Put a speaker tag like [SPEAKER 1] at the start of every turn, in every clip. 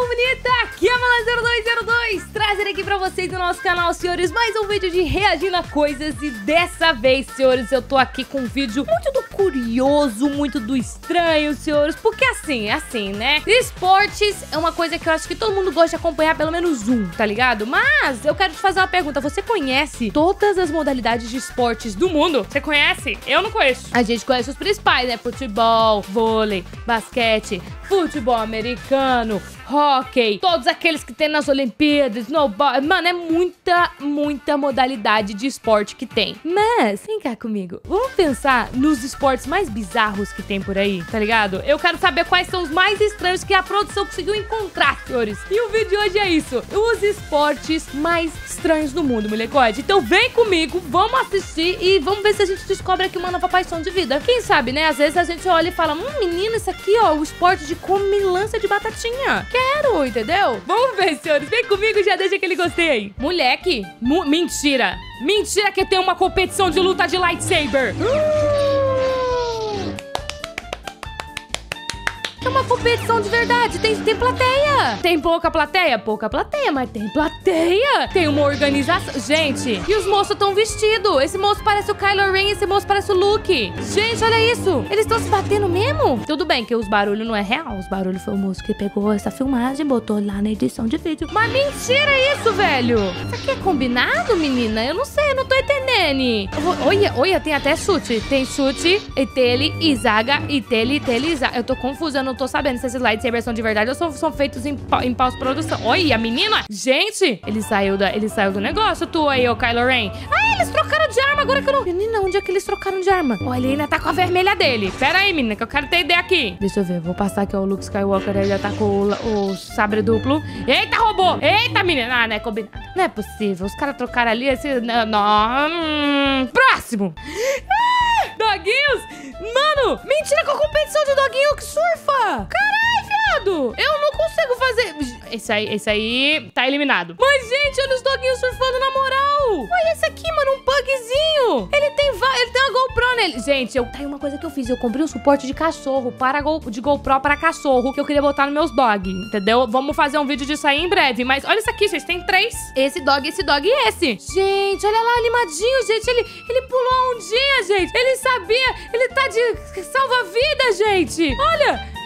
[SPEAKER 1] bonita? Aqui é a Mala0202, trazendo aqui pra vocês no nosso canal, senhores, mais um vídeo de reagindo a coisas. E dessa vez, senhores, eu tô aqui com um vídeo muito do curioso, muito do estranho, senhores. Porque assim, né? Esportes é uma coisa que eu acho que todo mundo gosta de acompanhar pelo menos um, tá ligado? Mas eu quero te fazer uma pergunta. Você conhece todas as modalidades de esportes do mundo? Você conhece? Eu não conheço. A gente conhece os principais, né? Futebol, vôlei, basquete, futebol americano, hóquei, todos aqueles que tem nas Olimpíadas, snowboard. Mano, é muita modalidade de esporte que tem. Mas, vem cá comigo, vamos pensar nos esportes mais bizarros que tem por aí, tá ligado? Eu quero saber quais são os mais estranhos que a produção conseguiu encontrar, senhores. E o vídeo de hoje é isso: os esportes mais estranhos do mundo, molecote. Então vem comigo, vamos assistir e vamos ver se a gente descobre aqui uma nova paixão de vida. Quem sabe, né? Às vezes a gente olha e fala, menino, isso aqui, ó, o esporte de comilança de batatinha. Quero, entendeu? Vamos ver, senhores. Vem comigo e já deixa aquele gostei aí. Moleque, mentira. Mentira que tem uma competição de luta de lightsaber. É uma competição de verdade, tem plateia. Tem pouca plateia? Pouca plateia, mas tem plateia. Tem uma organização. Gente, e os moços estão vestidos. Esse moço parece o Kylo Ren, esse moço parece o Luke. Gente, olha isso. Eles estão se batendo mesmo? Tudo bem que os barulhos não é real. Os barulhos foi o moço que pegou essa filmagem e botou lá na edição de vídeo. Mas mentira isso, velho. Isso aqui é combinado, menina? Eu não sei, eu não tô entendendo. Olha, tem até chute. Tem chute, Itele, Izaga, Itele, Izaga. Eu tô confusa, eu não tô sabendo se esses lightsabers são de verdade ou são feitos em pós-produção. Olha, a menina! Gente, ele saiu do negócio, tu aí, ô Kylo Ren. Ah, eles trocaram de arma agora que eu não... Menina, onde é que eles trocaram de arma? Olha, ele ainda tá com a vermelha dele. Pera aí, menina, que eu quero ter ideia aqui. Deixa eu ver, vou passar aqui, ó, o Luke Skywalker, ele já tá com o sabre duplo. Eita, robô! Eita, menina! Ah, não é combinado. Não é possível, os caras trocaram ali esse... Não... Próximo! Doguinhos! Mano, mentira com a competição de doguinho que surfa! Caralho, viado! Eu não consigo fazer... Esse aí tá eliminado. Mas, gente, olha os doguinhos surfando na moral! Olha esse aqui, mano, um bugzinho! Ele tem uma GoPro nele. Gente, tá aí uma coisa que eu fiz. Eu comprei um suporte de cachorro de GoPro para cachorro que eu queria botar nos meus dog, entendeu? Vamos fazer um vídeo disso aí em breve. Mas olha isso aqui, gente, tem 3. Esse dog e esse. Gente, olha lá, animadinho, gente. Ele pulou a ondinha, gente. Ele sabia. Ele tá de salva-vida, gente. Olha.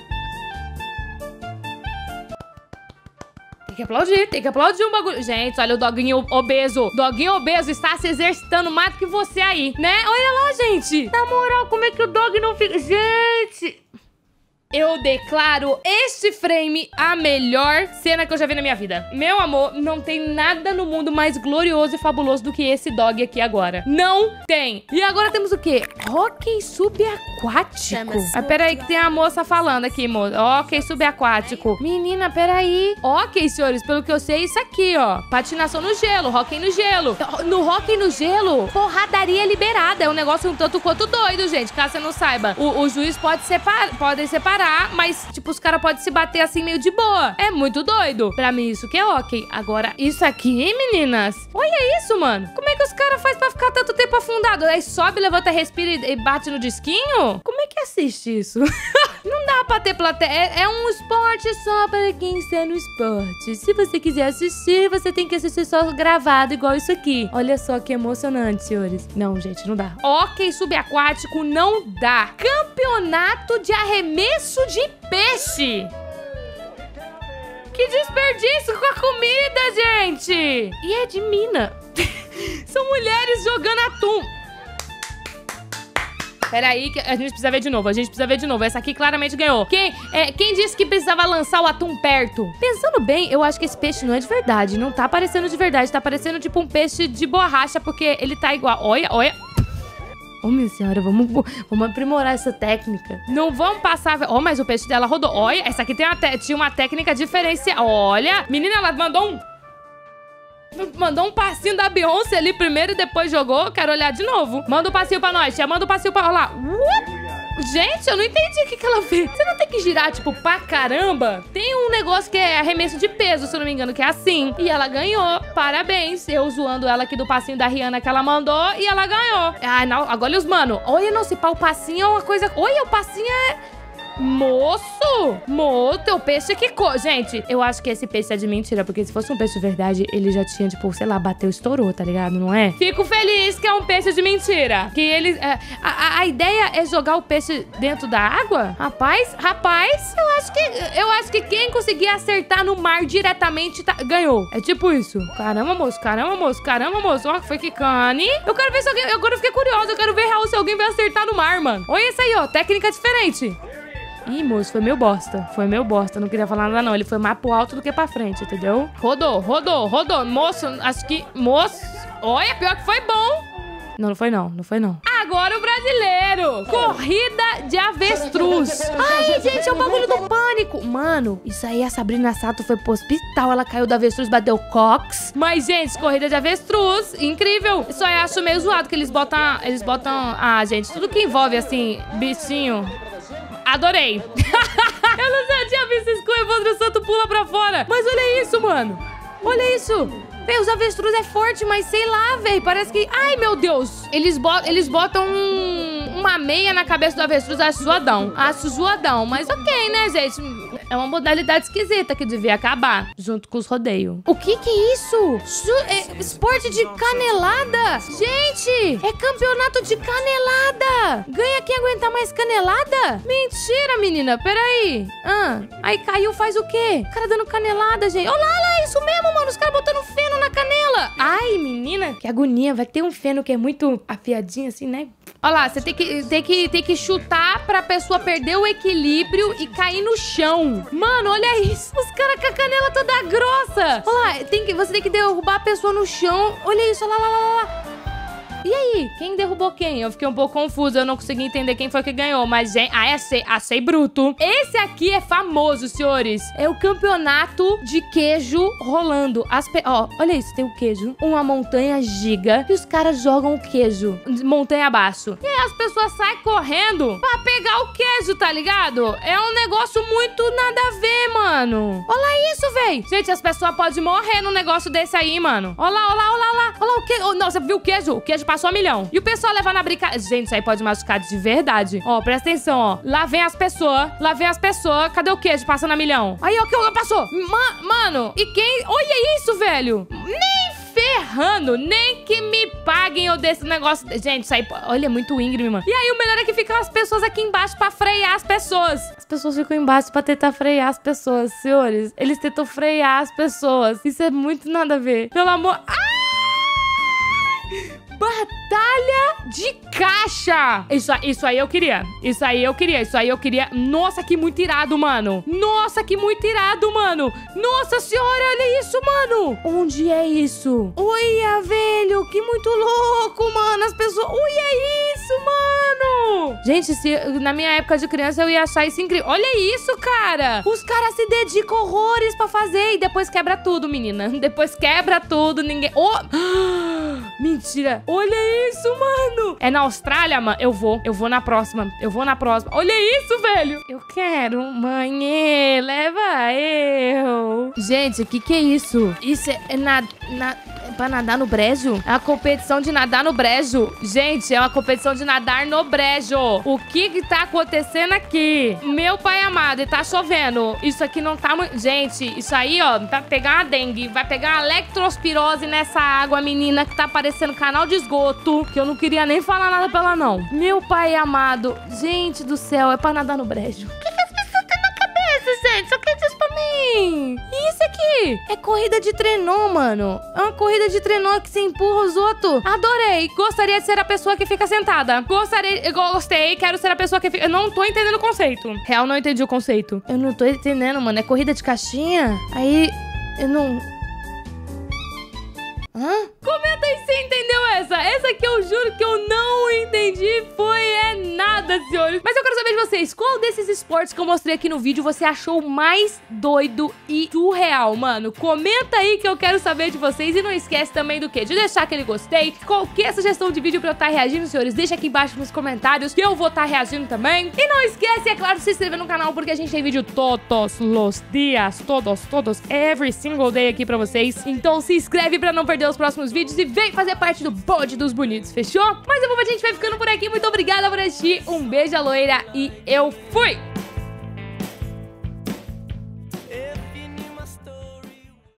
[SPEAKER 1] Tem que aplaudir um bagulho. Gente, olha o doguinho obeso. Doguinho obeso está se exercitando mais do que você aí, né? Olha lá, gente. Na moral, como é que o dog não fica... Gente... Eu declaro este frame a melhor cena que eu já vi na minha vida. Meu amor, não tem nada no mundo mais glorioso e fabuloso do que esse dog aqui agora. Não tem. E agora temos o quê? Hóquei subaquático. Ah, peraí que tem a moça falando aqui, moça. Hóquei subaquático. Menina, peraí. Ok, senhores, pelo que eu sei, isso aqui, ó. Patinação no gelo, hóquei no gelo. No hóquei no gelo, porradaria liberada. É um negócio um tanto quanto doido, gente. Caso você não saiba. O juiz pode separar, mas, tipo, os caras podem se bater assim meio de boa. É muito doido. Pra mim, isso que é ok. Agora, isso aqui, meninas. Olha isso, mano. Como é que os caras fazem pra ficar tanto tempo afundado? Aí sobe, levanta, respira e bate no disquinho? Como é que assiste isso? Não dá pra ter plateia. É um esporte só para quem está no esporte. Se você quiser assistir, você tem que assistir só gravado, igual isso aqui. Olha só que emocionante, senhores. Não, gente, não dá. Ok, subaquático não dá. Campeonato de arremesso de peixe. Que desperdício com a comida, gente. E é de mina. São mulheres jogando atum. Peraí, que a gente precisa ver de novo. Essa aqui claramente ganhou. Quem disse que precisava lançar o atum perto? Pensando bem, eu acho que esse peixe não é de verdade. Não tá parecendo de verdade. Tá parecendo tipo um peixe de borracha, porque ele tá igual. Olha. Oh, minha senhora, vamos aprimorar essa técnica. Não vamos passar... Oh, mas o peixe dela rodou. Olha, essa aqui tinha uma técnica diferencial. Olha, menina, ela mandou um passinho da Beyoncé ali primeiro e depois jogou. Quero olhar de novo. Manda um passinho pra nós, tia. Manda um passinho pra... Olha lá. Gente, eu não entendi o que ela fez. Você não tem que girar, tipo, pra caramba? Tem um negócio que é arremesso de peso, se eu não me engano, que é assim. E ela ganhou. Parabéns. Eu zoando ela aqui do passinho da Rihanna que ela mandou e ela ganhou. Ah, não. Agora os mano. Olha, não, se pá, o passinho é uma coisa... Olha, o passinho é... Moço, teu peixe que Gente, eu acho que esse peixe é de mentira, porque se fosse um peixe de verdade, ele já tinha, tipo, sei lá, bateu, estourou, tá ligado? Não é? Fico feliz que é um peixe de mentira. Que ele... A ideia é jogar o peixe dentro da água? Rapaz, eu acho que quem conseguir acertar no mar diretamente ganhou. É tipo isso. Caramba, moço. Ó, foi que cane. Eu quero ver se alguém... Agora eu fiquei curiosa. Eu quero ver real se alguém vai acertar no mar, mano. Olha isso aí, ó. Técnica diferente. Ih, moço, foi meu bosta. Não queria falar nada, não. Ele foi mais pro alto do que pra frente, entendeu? Rodou. Moço, acho que... Moço... Olha, pior que foi bom. Não foi não. Agora o brasileiro. Corrida de avestruz. Ai, gente, é o bagulho do pânico. Mano, isso aí a Sabrina Sato foi pro hospital. Ela caiu da avestruz, bateu cox. Mas, gente, corrida de avestruz, incrível. Só eu acho meio zoado que eles botam... Ah, gente, tudo que envolve, assim, bichinho... Adorei. Eu não tinha visto isso com o Evandro Santo pula pra fora. Mas olha isso, mano. Olha isso. Véi, os avestruz é forte, mas sei lá, véi. Parece que... Ai, meu Deus. Eles botam uma meia na cabeça do avestruz. Acho zoadão. Mas ok, né, gente? É uma modalidade esquisita que devia acabar. Junto com os rodeios. O que é isso? Esporte de canelada? Gente, é campeonato de canelada. Ganha quem aguentar mais canelada? Mentira, menina. Peraí. Aí caiu, faz o quê? O cara dando canelada, gente. Olha lá, isso mesmo, mano. Os caras botando feno na canela. Ai, menina. Que agonia. Vai ter um feno que é muito afiadinho assim, né? Olha lá, você tem que chutar pra pessoa perder o equilíbrio e cair no chão. Mano, olha isso. Os caras com a canela toda grossa. Olha lá, você tem que derrubar a pessoa no chão. Olha isso, olha lá. E aí, quem derrubou quem? Eu fiquei um pouco confusa, eu não consegui entender quem foi que ganhou. Mas, gente, achei bruto. Esse aqui é famoso, senhores. É o campeonato de queijo rolando. Ó, olha isso, tem o queijo, uma montanha giga, e os caras jogam o queijo montanha abaixo. E aí as pessoas saem correndo pra pegar o queijo, tá ligado? É um negócio muito nada a ver, mano. Olha isso, véi. Gente, as pessoas podem morrer num negócio desse aí, mano. Olha lá o queijo. Não, você viu o queijo? O queijo passou a milhão. E o pessoal leva na brincadeira. Gente, isso aí pode machucar de verdade. Ó, presta atenção, ó. Lá vem as pessoas. Cadê o queijo passando a milhão? Aí, ó, que passou. Mano, e quem... Olha isso, velho. Nem ferrando, nem que me paguem eu desse negócio. Gente, isso aí... Olha, é muito íngreme, mano. E aí, o melhor é que ficam as pessoas aqui embaixo pra frear as pessoas. As pessoas ficam embaixo pra tentar frear as pessoas, senhores. Eles tentam frear as pessoas. Isso é muito nada a ver. Pelo amor... Batalha de caixa. Isso aí eu queria. Nossa, que muito irado, mano. Nossa senhora, olha isso, mano. Onde é isso? Olha, velho, que muito louco, mano. As pessoas... Olha isso, mano. Gente, se na minha época de criança eu ia achar isso incrível. Olha isso, cara. Os caras se dedicam horrores pra fazer e depois quebra tudo, menina. Depois quebra tudo, ninguém... Mentira. Olha isso, mano. É na Austrália, mano? Eu vou na próxima. Olha isso, velho. Eu quero, mãe. Leva eu. Gente, o que é isso? Isso é pra nadar no brejo? É uma competição de nadar no brejo. Gente, é uma competição de nadar no brejo. O que tá acontecendo aqui? Meu pai amado, e tá chovendo. Isso aqui não tá muito... Gente, isso aí, ó, vai pegar uma dengue. Vai pegar uma leptospirose nessa água, menina, que tá parecendo canal de esgoto. Que eu não queria nem falar nada pra ela, não. Meu pai amado. Gente do céu, é pra nadar no brejo. O que as pessoas têm na cabeça, gente? Só quer dizer isso pra mim. E isso aqui? É corrida de trenó, mano. É uma corrida de trenó que se empurra os outros. Adorei. Gostaria de ser a pessoa que fica sentada. Gostei. Quero ser a pessoa que fica... Eu não tô entendendo o conceito. Real, não entendi o conceito. Eu não tô entendendo, mano. É corrida de caixinha? Aí... Eu não... Comenta aí se você entendeu essa. Essa que eu juro que eu não entendi nada, senhores. Mas eu quero saber de vocês, qual desses esportes que eu mostrei aqui no vídeo você achou mais doido e surreal, mano? Comenta aí que eu quero saber de vocês. E não esquece também do quê? De deixar aquele gostei. Qualquer sugestão de vídeo pra eu estar reagindo, senhores, deixa aqui embaixo nos comentários que eu vou estar reagindo também. E não esquece, é claro, de se inscrever no canal, porque a gente tem vídeo todos os dias. Todos, every single day aqui pra vocês. Então se inscreve pra não perder os próximos vídeos e vem fazer parte do bonde dos bonitos, fechou? Mas a gente vai ficando por aqui. Muito obrigada por assistir. Um beijo, loira, e eu fui!